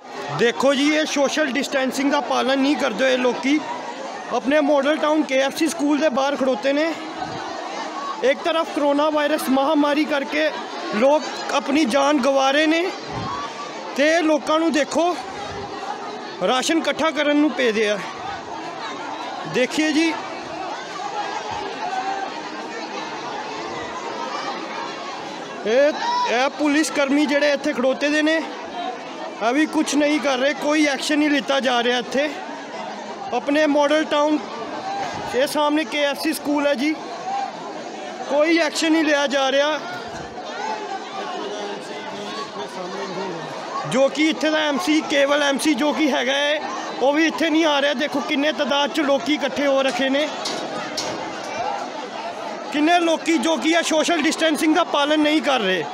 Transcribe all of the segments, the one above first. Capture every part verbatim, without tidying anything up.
देखो जी, ये social distancing का पालन नहीं करते हुए लोग अपने मॉडल टाउन के एफ सी स्कूल के बाहर खड़ोते ने। एक तरफ कोरोना वायरस महामारी करके लोग अपनी जान गवा रहे ने, ते लोगों को देखो राशन इकट्ठा करन नूं पे दिया। देखिए जी, ये पुलिस कर्मी जेडे इत्थे खड़ोते दे ने अभी कुछ नहीं कर रहे, कोई एक्शन नहीं लिता जा रहा इत्थे अपने मॉडल टाउन के सामने के एफ सी स्कूल है जी, कोई एक्शन नहीं लिया जा रहा। जो कि इत्थे दा एम सी केवल एम सी जो कि हैगा है वो भी इत्थे नहीं आ रहा। देखो किन्ने तादाद च लोग इकट्ठे हो रखे ने, किन्ने लोग जो कि है सोशल डिस्टेंसिंग का पालन नहीं कर रहे।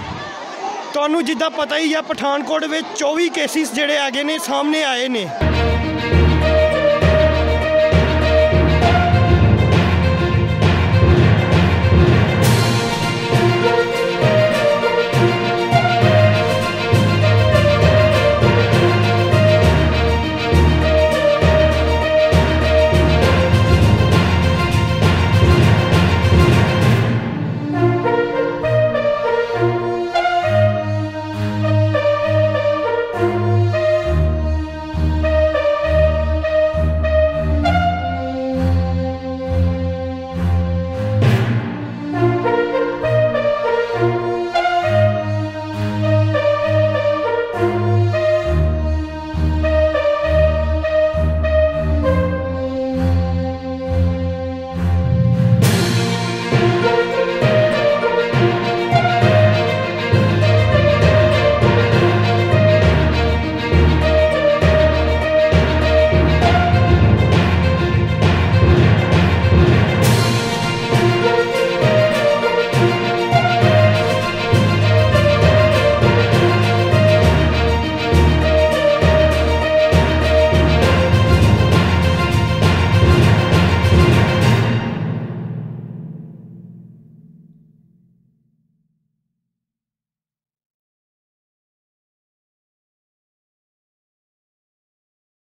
तुहानू जिद्दां पता ही है पठानकोट में चौबी केसिस जेडे हैगे ने सामने आए ने।